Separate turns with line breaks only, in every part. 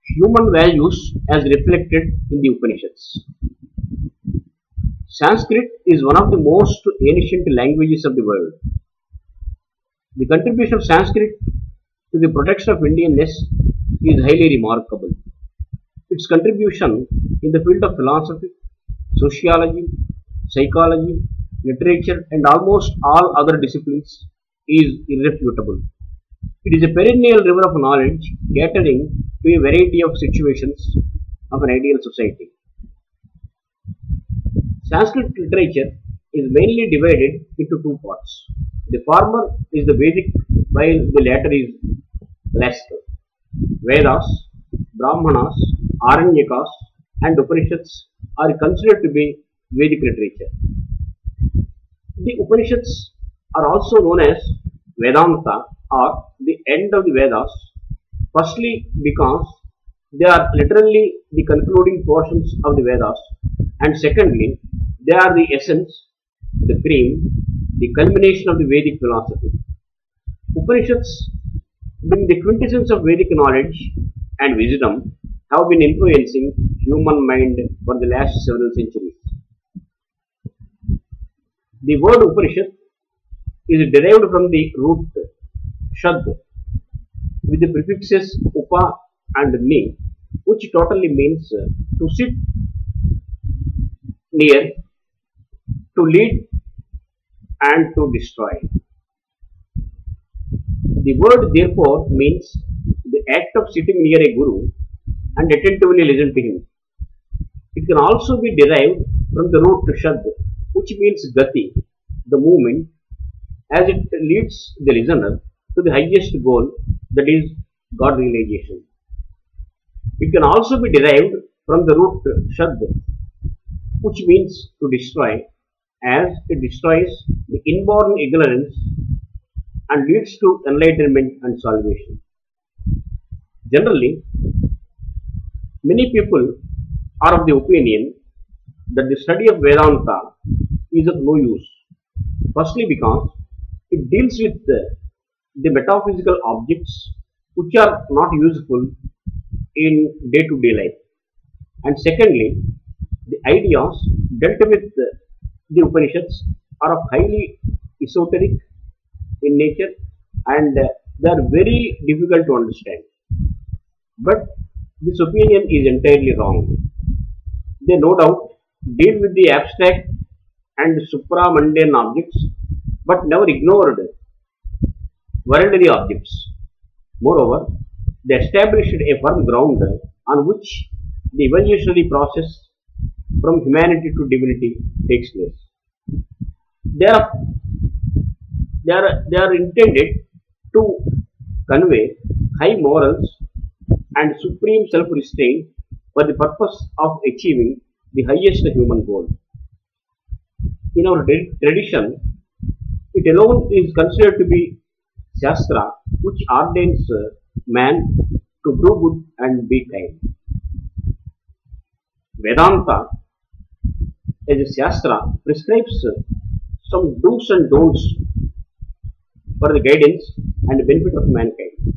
Human values as reflected in the Upanishads. Sanskrit is one of the most ancient languages of the world. The contribution of Sanskrit to the protection of Indianness is highly remarkable. Its contribution in the field of philosophy, sociology, psychology, literature, and almost all other disciplines is irrefutable. It is a perennial river of knowledge catering to a variety of situations of an ideal society. Sanskrit literature is mainly divided into two parts. The former is the Vedic, while the latter is classical. Vedas, Brahmanas, Aranyakas, and Upanishads are considered to be Vedic literature. The Upanishads are also known as Vedanta or the end of the Vedas, firstly because they are literally the concluding portions of the Vedas, and secondly, they are the essence, the cream, the culmination of the Vedic philosophy. Upanishads, being the quintessence of Vedic knowledge and wisdom, have been influencing human mind for the last several centuries. The word Upanishad is derived from the root Shad with the prefixes Upa and Ni, which totally means to sit near, to lead, and to destroy. The word therefore means the act of sitting near a guru and attentively listen to him. It can also be derived from the root Shad, which means Gati, the movement, as it leads the listener to the highest goal, that is God realization. It can also be derived from the root Shad, which means to destroy, as it destroys the inborn ignorance and leads to enlightenment and salvation. Generally, many people are of the opinion that the study of Vedanta is of no use. Firstly, because it deals with the metaphysical objects which are not useful in day-to-day life. And secondly, the ideas dealt with the Upanishads are of highly esoteric in nature and they are very difficult to understand. But this opinion is entirely wrong. They no doubt deal with the abstract and supramundane objects but never ignored worldly objects. Moreover, they established a firm ground on which the evolutionary process from humanity to divinity takes place. They are, they are intended to convey high morals and supreme self-restraint for the purpose of achieving the highest human goal. In our tradition, it alone is considered to be Shastra, which ordains man to do good and be kind. Vedanta, as a Shastra, prescribes some do's and don'ts for the guidance and benefit of mankind.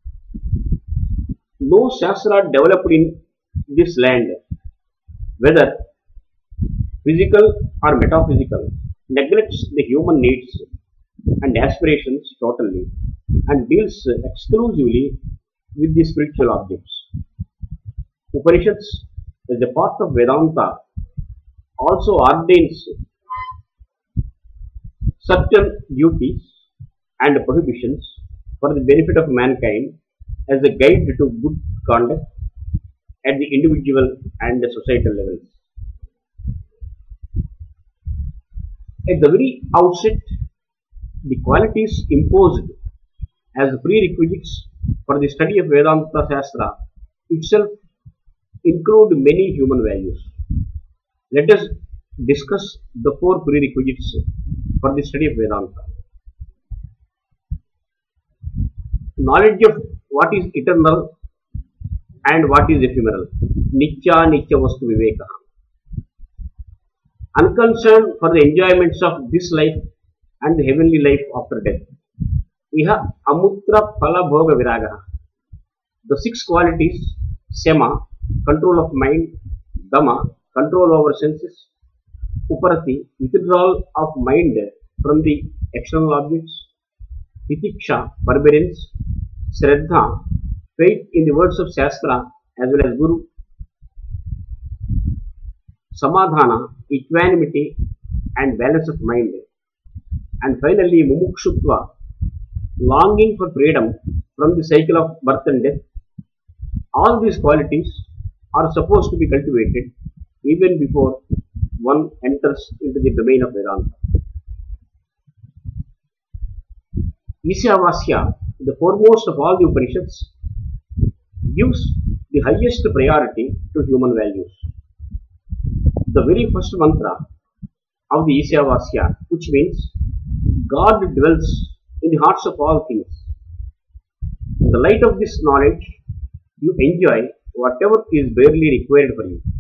No Shastra developed in this land, whether physical or metaphysical, neglects the human needs and aspirations totally and deals exclusively with the spiritual objects. Upanishads, as a part of Vedanta, also ordains certain duties and prohibitions for the benefit of mankind as a guide to good conduct at the individual and the societal levels. At the very outset, the qualities imposed as prerequisites for the study of Vedanta Shastra itself include many human values. Let us discuss the four prerequisites for the study of Vedanta. Knowledge of what is eternal and what is ephemeral. Nitya Nitya Vastu Viveka. Unconcern for the enjoyments of this life and the heavenly life after death. Iha Amutra Phala Bhoga Viraga. The six qualities Sema, control of mind. Dama, control over senses. Uparati, withdrawal of mind from the external objects. Titiksha, forbearance. Shraddha, faith in the words of Shastra as well as Guru. Samadhana, equanimity and balance of mind. And finally, Mumukshutva, longing for freedom from the cycle of birth and death. All these qualities are supposed to be cultivated even before one enters into the domain of Vedanta. Ishyavasya, the foremost of all the Upanishads, gives the highest priority to human values. The very first mantra of the Ishyavasya, which means God dwells in the hearts of all things. In the light of this knowledge, you enjoy whatever is barely required for you.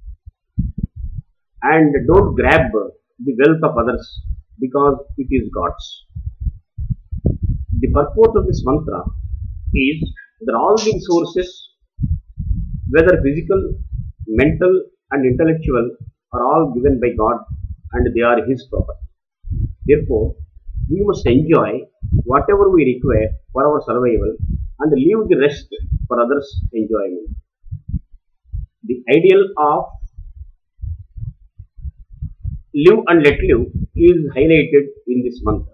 And don't grab the wealth of others because it is God's. The purport of this mantra is that all the resources, whether physical, mental and intellectual, are all given by God and they are His property. Therefore, we must enjoy whatever we require for our survival and leave the rest for others' enjoyment. The ideal of live and let live is highlighted in this mantra.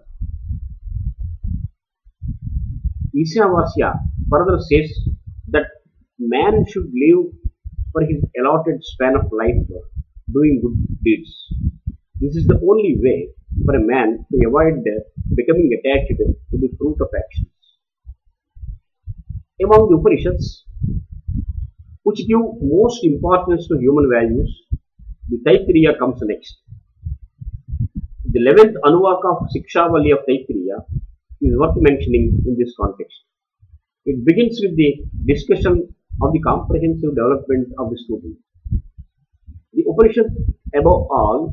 Ishyavasya further says that man should live for his allotted span of life doing good deeds. This is the only way for a man to avoid becoming attached to the fruit of actions. Among the Upanishads, which give most importance to human values, the Taittiriya comes next. The 11th Anuvaka of Shikshavali of Taittiriya is worth mentioning in this context. It begins with the discussion of the comprehensive development of the student. The Upanishad, above all,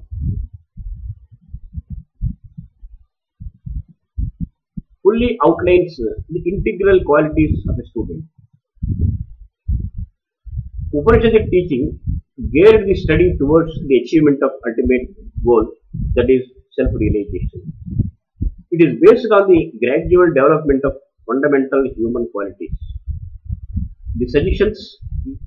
fully outlines the integral qualities of a student. Upanishadic teaching geared the study towards the achievement of ultimate goal, that is self-realization. It is based on the gradual development of fundamental human qualities. The suggestions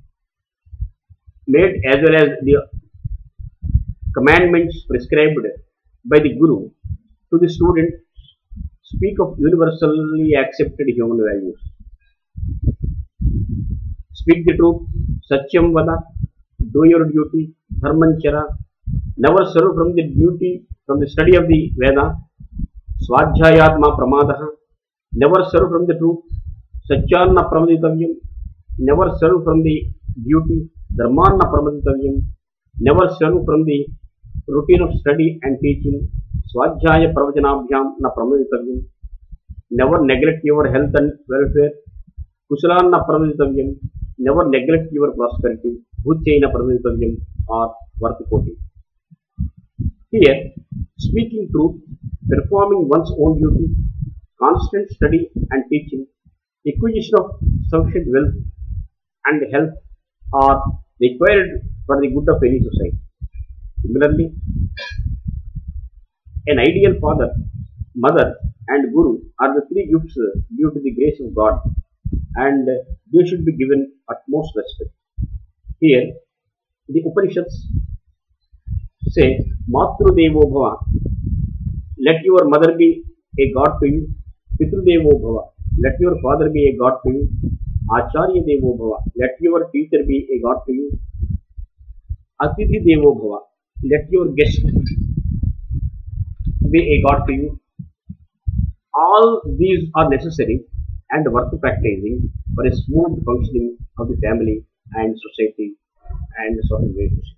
made as well as the commandments prescribed by the Guru to the student speak of universally accepted human values. Speak the truth, Satyam Vada, do your duty, Dharmanchara, never serve from the study of the Veda, Svadhyayatma Pramadaha, never serve from the truth, Satyana Pramaditavyam, never serve from the duty, Dharmana Pramaditavyam, never serve from the routine of study and teaching, Svadhyaya Pravajanabhyam na Pramaditavyam, never neglect your health and welfare, Kusalana Pramaditavyam, never neglect your prosperity, Bhutyaina Pramaditavyam or Vartikoti. Here, speaking truth, performing one's own duty, constant study and teaching, acquisition of sufficient wealth and health are required for the good of any society. Similarly, an ideal father, mother and guru are the three gifts due to the grace of God and they should be given utmost respect. Here, the Upanishads say, Matru Devo Bhava, let your mother be a god to you. Pitru Devo Bhava, let your father be a god to you. Acharya Devo Bhava, let your teacher be a god to you. Atithi Devo Bhava, let your guest be a god to you. All these are necessary and worth practicing for a smooth functioning of the family and society and social relationships.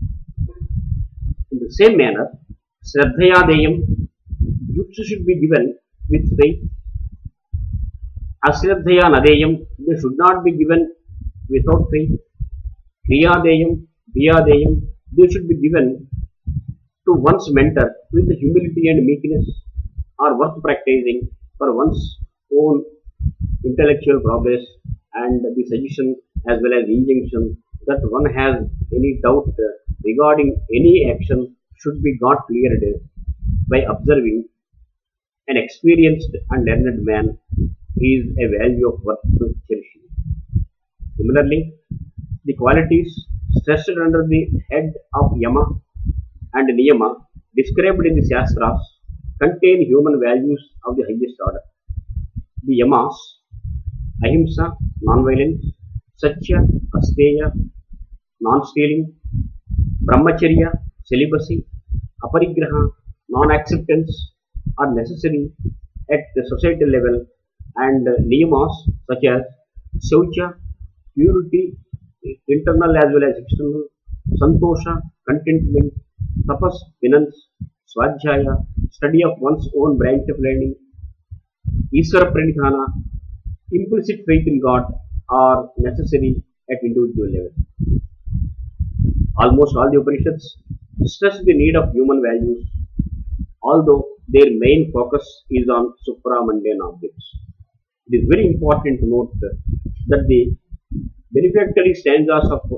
In the same manner, Shraddhaya Deyam, gifts should be given with faith. Ashraddhaya Nadeyam, they should not be given without faith. Kriya Deyam, Diya Deyam, they should be given to one's mentor with humility and meekness are worth practicing for one's own intellectual progress and the suggestion as well as injunction that one has any doubt regarding any action should be got cleared by observing an experienced and learned man is a value of worth cherishing. Similarly, the qualities stressed under the head of Yama and Niyama described in the Shastras contain human values of the highest order. The Yamas, Ahimsa, non-violence, Satya, Asteya, non-stealing, Brahmacharya, celibacy, Aparigraha, non-acceptance are necessary at the societal level, and niyamas such as Shaucha, purity, internal as well as external, Santosha, contentment, Tapas, penance, Svadhyaya, study of one's own branch of learning, Iswara Pranidhana, implicit faith in God are necessary at individual level. Almost all the Upanishads stress the need of human values, although their main focus is on supramundane objects. It is very important to note that the benedictory stanzas of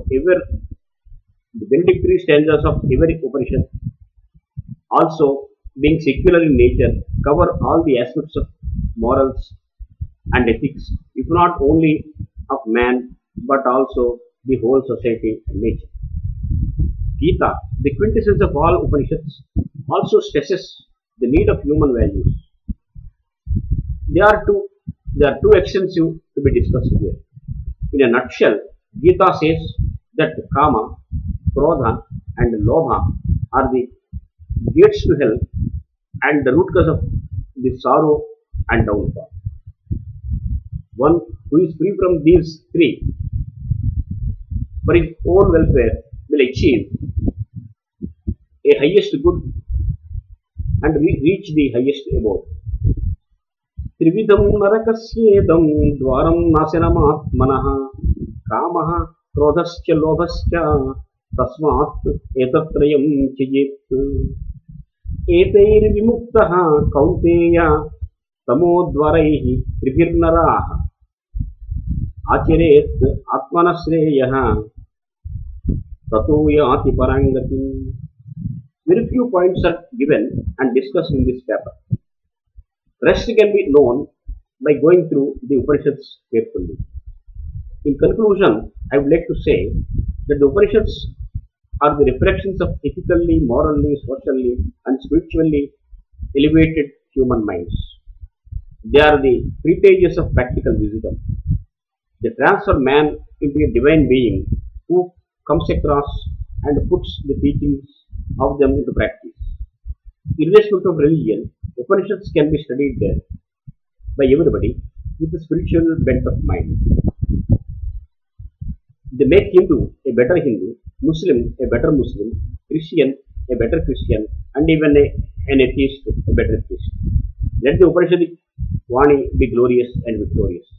every Upanishad, also being secular in nature, cover all the aspects of morals and ethics, if not only of man but also the whole society and nature. Gita, the quintessence of all Upanishads, also stresses the need of human values. They are too extensive to be discussed here. In a nutshell, Gita says that Kama, Krodha, and Lobha are the gates to hell and the root cause of the sorrow and downfall. One who is free from these three for his own welfare will achieve a highest good and reach the highest abode. Trividam narakasjedam dwaram nasinamaatmanah kamaha krodhascha lobhascha tasmat etatrayam chijit eteir vimuktaha kaunteya tamodvaraihi tribhirnaraha acharet atmanasreyaha tato yati parangati. Very few points are given and discussed in this paper. Rest can be known by going through the Upanishads carefully. In conclusion, I would like to say that the Upanishads are the reflections of ethically, morally, socially, and spiritually elevated human minds. They are the treatises of practical wisdom. They transfer man into a divine being who comes across and puts the teachings of them into practice. Irrespective of religion, Upanishads can be studied by everybody with a spiritual bent of mind. They make Hindu a better Hindu, Muslim a better Muslim, Christian a better Christian, and even an atheist a better atheist. Let the Upanishadic Vani be glorious and victorious.